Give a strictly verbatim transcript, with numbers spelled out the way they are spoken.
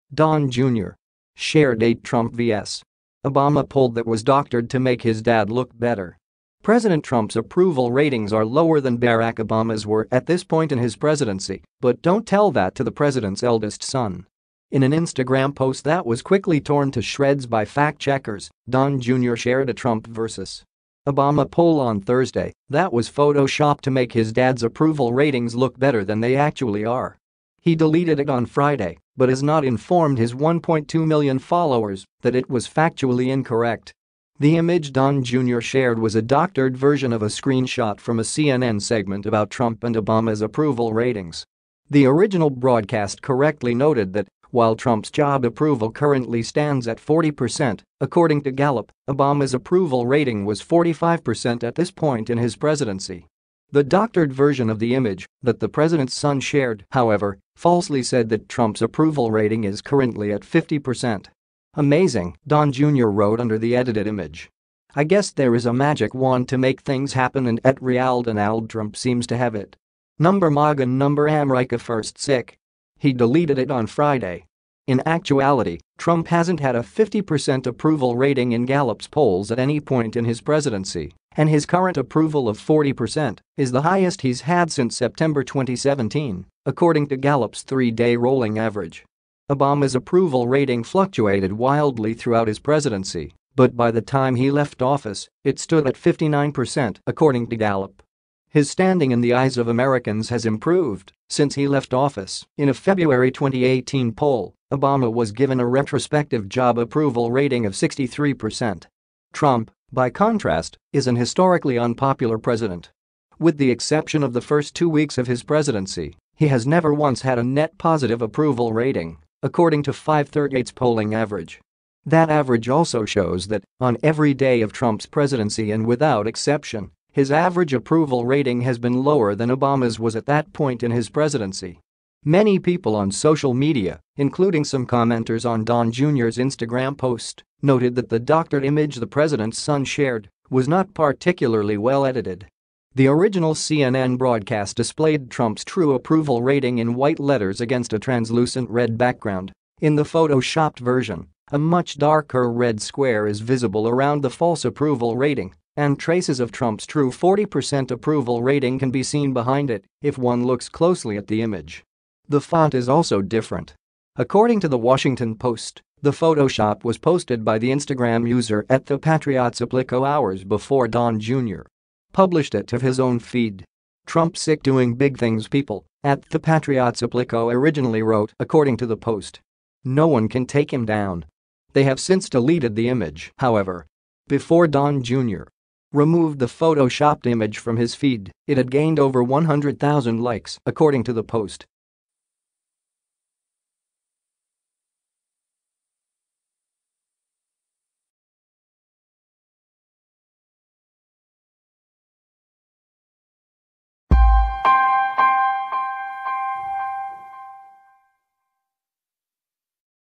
Don Junior shared a Trump versus Obama poll that was doctored to make his dad look better. President Trump's approval ratings are lower than Barack Obama's were at this point in his presidency, but don't tell that to the president's eldest son. In an Instagram post that was quickly torn to shreds by fact-checkers, Don Junior shared a Trump versus Obama poll on Thursday that was photoshopped to make his dad's approval ratings look better than they actually are. He deleted it on Friday, but has not informed his one point two million followers that it was factually incorrect. The image Don Junior shared was a doctored version of a screenshot from a C N N segment about Trump and Obama's approval ratings. The original broadcast correctly noted that while Trump's job approval currently stands at forty percent, according to Gallup, Obama's approval rating was forty-five percent at this point in his presidency. The doctored version of the image that the president's son shared, however, falsely said that Trump's approval rating is currently at fifty percent. "Amazing," Don Junior wrote under the edited image. "I guess there is a magic wand to make things happen and et real Donald Trump seems to have it. Number MAGA number America first sick." He deleted it on Friday. In actuality, Trump hasn't had a fifty percent approval rating in Gallup's polls at any point in his presidency, and his current approval of forty percent is the highest he's had since September twenty seventeen, according to Gallup's three-day rolling average. Obama's approval rating fluctuated wildly throughout his presidency, but by the time he left office, it stood at fifty-nine percent, according to Gallup. His standing in the eyes of Americans has improved since he left office. In a February twenty eighteen poll, Obama was given a retrospective job approval rating of sixty-three percent. Trump, by contrast, is an historically unpopular president. With the exception of the first two weeks of his presidency, he has never once had a net positive approval rating, according to five thirty-eight's polling average. That average also shows that, on every day of Trump's presidency and without exception, his average approval rating has been lower than Obama's was at that point in his presidency. Many people on social media, including some commenters on Don Junior's Instagram post, noted that the doctored image the president's son shared was not particularly well edited. The original C N N broadcast displayed Trump's true approval rating in white letters against a translucent red background. In the photoshopped version, a much darker red square is visible around the false approval rating, and traces of Trump's true forty percent approval rating can be seen behind it if one looks closely at the image. The font is also different. According to the Washington Post, the Photoshop was posted by the Instagram user at the Patriots Applico hours before Don Junior published it to his own feed. "Trump sick doing big things people," at the Patriots Applico originally wrote, according to the Post. "No one can take him down." They have since deleted the image, however. Before Don Junior removed the photoshopped image from his feed, it had gained over one hundred thousand likes, according to the Post.